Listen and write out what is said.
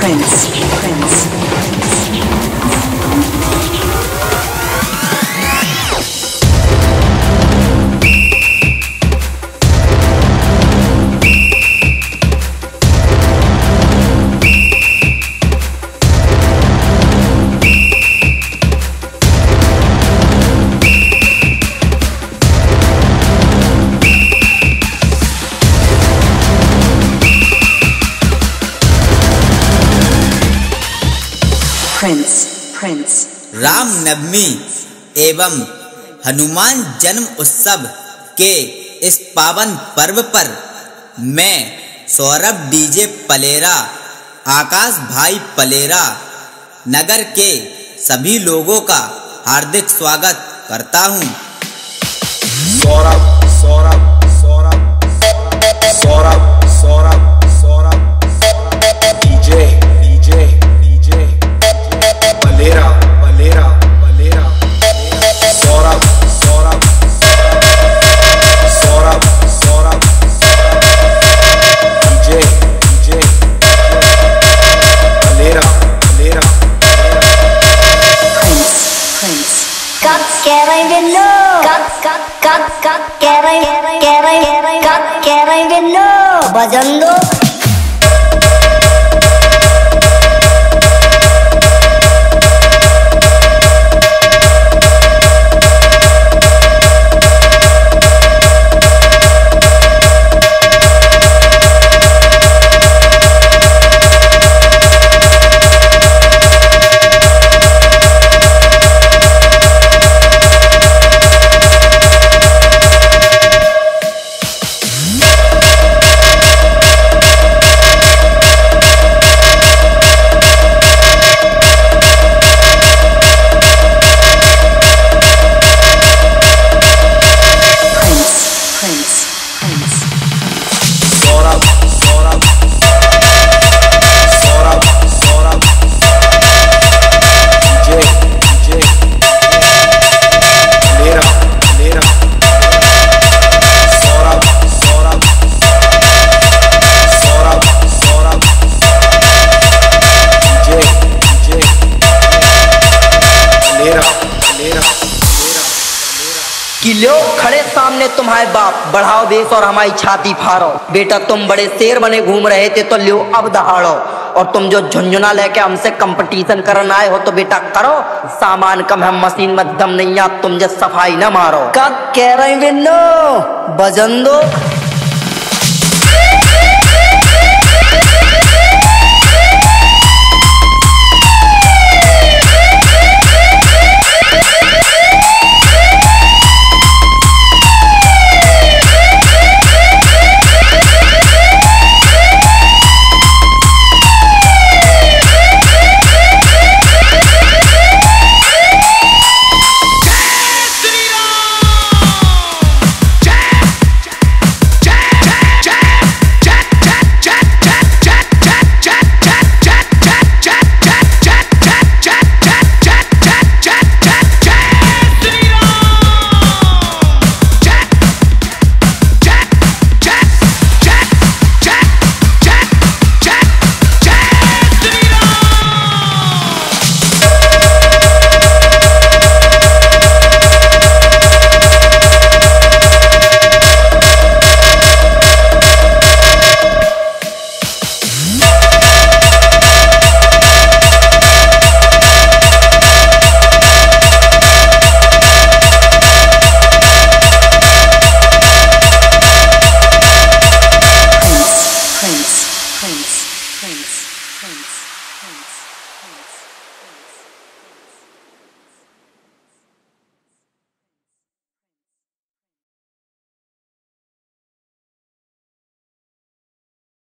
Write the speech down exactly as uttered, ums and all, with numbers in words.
Prince, Prince. Prince, Prince. Ram Navami एवं हनुमान जन्म उत्सव के इस पावन पर्व पर मैं सौरभ डीजे पलेरा, आकाश भाई पलेरा, नगर के सभी लोगों का हार्दिक स्वागत करता हूं। Saurabh Saurabh Saurabh Saurabh Saurabh Saurabh DJ DJ DJ Palera Palera Palera Saurabh Saurabh Saurabh Saurabh DJ DJ Palera Palera Prince, Prince. Các kẹrây viên nô, các các các các kẹrây kẹrây các kẹrây viên nô, bhajan do. कि लो खड़े सामने तुम्हारे बाप, बढ़ाओ देश और हमारी छाती फाड़ो। बेटा तुम बड़े शेर बने घूम रहे थे तो लो अब दहाड़ो। और तुम जो झुंझुना लेके हमसे कंपटीशन करने आए हो तो बेटा करो, सामान कम है मशीन में दम नहीं आ, तुम जो सफाई न मारो। क्या कह रहे हैं बजन दो।